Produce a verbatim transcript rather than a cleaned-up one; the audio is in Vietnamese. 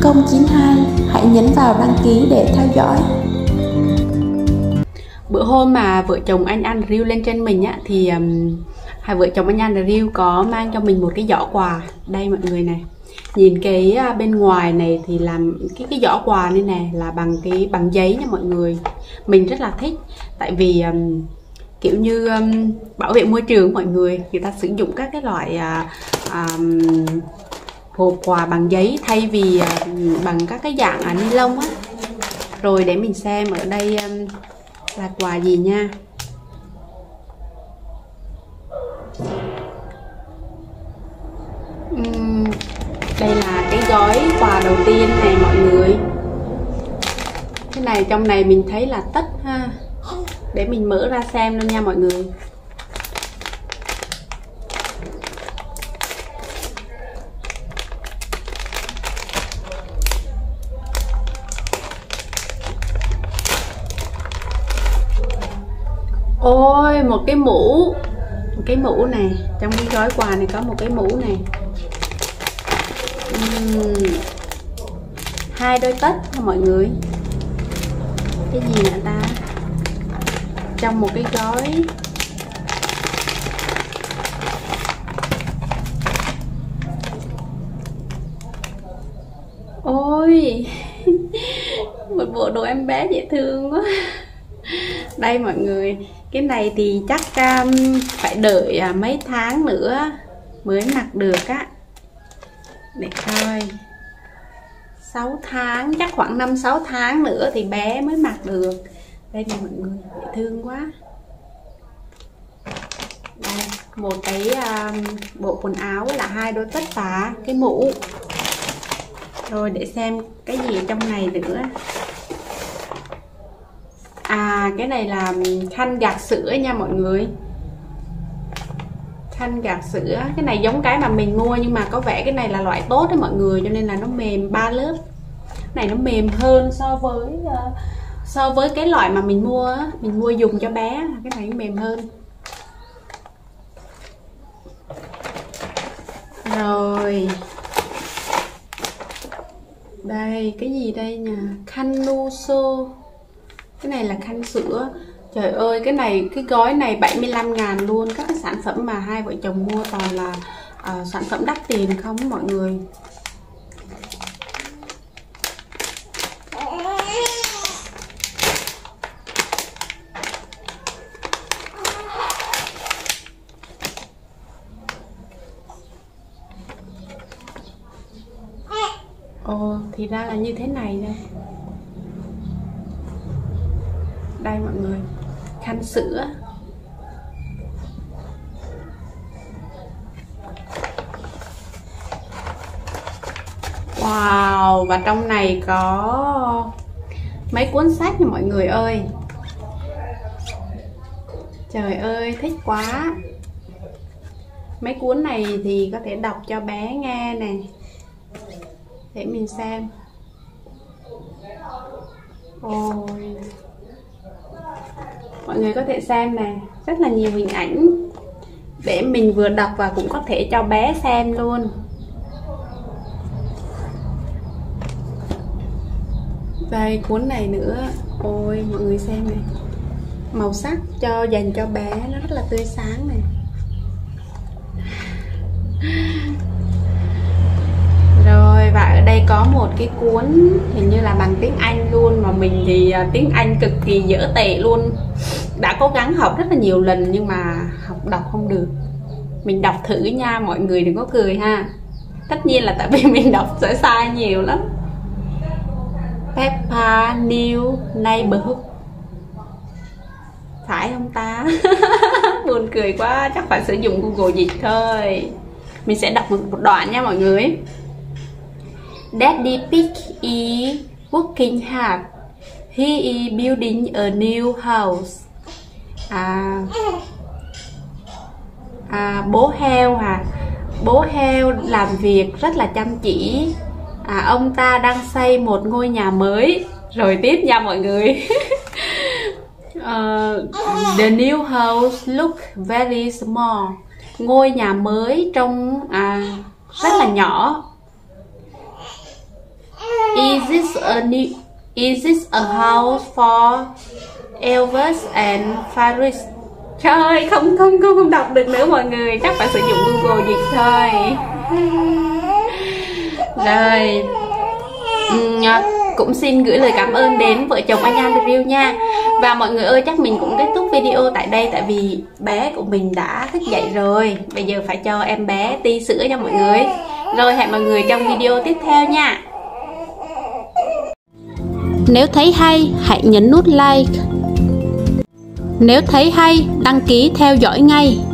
không chín hai. Hãy nhấn vào đăng ký để theo dõi. Bữa hôm mà vợ chồng anh ăn review lên trên mình á, thì um, hai vợ chồng anh ăn review có mang cho mình một cái giỏ quà. Đây mọi người này, nhìn cái uh, bên ngoài này thì làm cái cái giỏ quà này nè là bằng cái bằng giấy nha mọi người. Mình rất là thích, tại vì um, kiểu như um, bảo vệ môi trường mọi người, người ta sử dụng các cái loại uh, um, hộp quà bằng giấy thay vì uh, bằng các cái dạng uh, ni lông á. Rồi để mình xem ở đây um, là quà gì nha. uhm, Đây là cái gói quà đầu tiên này mọi người. Cái này trong này mình thấy là tất ha. Để mình mở ra xem luôn nha mọi người. Ôi, một cái mũ. Một cái mũ này. Trong cái gói quà này có một cái mũ này. uhm. Hai đôi tất nha mọi người. Cái gì nữa ta? Trong một cái gói. Ôi một bộ đồ em bé dễ thương quá. Đây mọi người, cái này thì chắc um, phải đợi uh, mấy tháng nữa mới mặc được á. Để coi, sáu tháng, chắc khoảng năm sáu tháng nữa thì bé mới mặc được. Đây nè mọi người, dễ thương quá. Đây, một cái um, bộ quần áo là hai đôi tất và cái mũ. Rồi để xem cái gì trong này nữa. À, cái này là khăn gạt sữa nha mọi người. Khăn gạt sữa, cái này giống cái mà mình mua, nhưng mà có vẻ cái này là loại tốt đấy mọi người, cho nên là nó mềm ba lớp. Cái này nó mềm hơn so với uh, so với cái loại mà mình mua, mình mua dùng cho bé, cái này nó mềm hơn. Rồi. Đây, cái gì đây nè? Khăn Nuso. Cái này là khăn sữa. Trời ơi, cái này, cái gói này bảy mươi lăm ngàn luôn. Các cái sản phẩm mà hai vợ chồng mua toàn là uh, sản phẩm đắt tiền không mọi người. Ồ, thì ra là như thế này đây. Đây mọi người, khăn sữa. Wow, và trong này có mấy cuốn sách nha mọi người ơi. Trời ơi, thích quá. Mấy cuốn này thì có thể đọc cho bé nghe nè. Để mình xem. Ôi, mọi người có thể xem nè, rất là nhiều hình ảnh để mình vừa đọc và cũng có thể cho bé xem luôn. Đây, cuốn này nữa. Ôi, mọi người xem này, màu sắc cho dành cho bé nó rất là tươi sáng này. Rồi, và ở đây có một cái cuốn hình như là bằng tiếng Anh luôn, mà mình thì tiếng Anh cực kỳ dở tệ luôn. Đã cố gắng học rất là nhiều lần nhưng mà học đọc không được. Mình đọc thử nha, mọi người đừng có cười ha. Tất nhiên là tại vì mình đọc sẽ sai nhiều lắm. Peppa New Neighborhood. Phải không ta? Buồn cười quá, chắc phải sử dụng Google dịch thôi. Mình sẽ đọc một đoạn nha mọi người. Daddy Pig is working hard. He is building a new house. À, à bố heo hả? Bố heo làm việc rất là chăm chỉ. À, ông ta đang xây một ngôi nhà mới. Rồi tiếp nha mọi người. uh, The new house look very small. Ngôi nhà mới trông à, rất là nhỏ. Is this a new Is this a house for Elvis and Faris? Trời ơi, không không không không đọc được nữa mọi người, chắc phải sử dụng Google dịch thôi. Rồi uhm, cũng xin gửi lời cảm ơn đến vợ chồng anh Andrew nha. Và mọi người ơi, chắc mình cũng kết thúc video tại đây, tại vì bé của mình đã thức dậy rồi. Bây giờ phải cho em bé ti sữa nha mọi người. Rồi hẹn mọi người trong video tiếp theo nha. Nếu thấy hay, hãy nhấn nút like. Nếu thấy hay, đăng ký theo dõi ngay.